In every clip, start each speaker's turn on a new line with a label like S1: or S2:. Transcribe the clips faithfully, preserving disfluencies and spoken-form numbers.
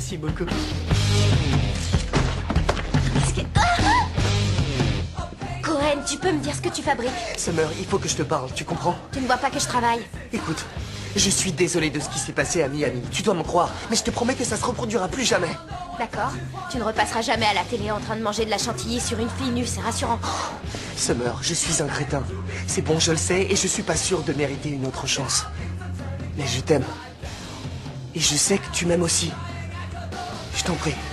S1: Merci beaucoup.
S2: Qu'est-ce que... Ah! Cohen, tu peux me dire ce que tu fabriques?
S1: Summer, il faut que je te parle, tu comprends?
S2: Tu ne vois pas que je travaille?
S1: Écoute, je suis désolé de ce qui s'est passé à Miami. Tu dois m'en croire, mais je te promets que ça se reproduira plus jamais.
S2: D'accord. Tu ne repasseras jamais à la télé en train de manger de la chantilly sur une fille nue, c'est rassurant.
S1: Summer, je suis un crétin. C'est bon, je le sais, et je suis pas sûr de mériter une autre chance. Mais je t'aime. Et je sais que tu m'aimes aussi. Je t'en prie.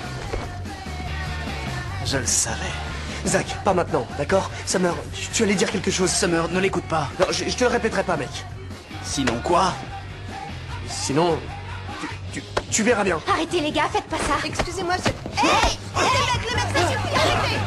S3: Je le savais.
S1: Zach, pas maintenant, d'accord? Summer, tu, tu allais dire quelque chose.
S3: Summer, ne l'écoute pas.
S1: Non, je, je te le répéterai pas, mec.
S3: Sinon quoi?
S1: Sinon, tu, tu, tu verras bien.
S2: Arrêtez les gars, faites pas ça.
S4: Excusez-moi, je... Hey! Les mecs, les mecs, ça suffit, arrêtez!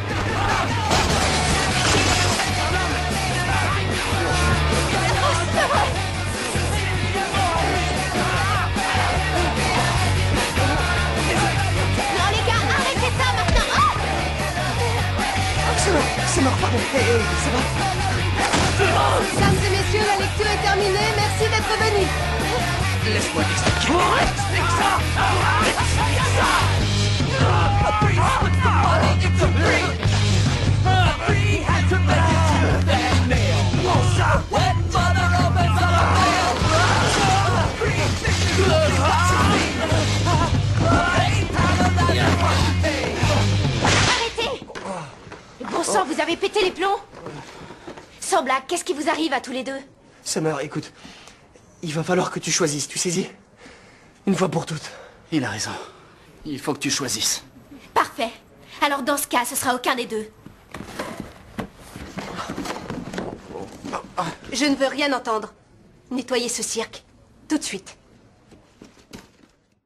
S2: Non les gars, arrêtez ça maintenant. Oh!
S1: Summer, Summer, pardon. Hey, hey, ça va?
S4: Mesdames et messieurs, la lecture est terminée. Merci d'être venus.
S3: Laisse-moi t'expliquer. Explique ça. Explique ça.
S2: Arrêtez! Bon sang, vous avez pété les plombs? Sans blague, qu'est-ce qui vous arrive à tous les deux?
S1: Summer, écoute. Il va falloir que tu choisisses, tu saisis? Une fois pour toutes.
S3: Il a raison. Il faut que tu choisisses.
S2: Parfait. Alors dans ce cas, ce sera aucun des deux.
S4: Je ne veux rien entendre. Nettoyez ce cirque. Tout de suite.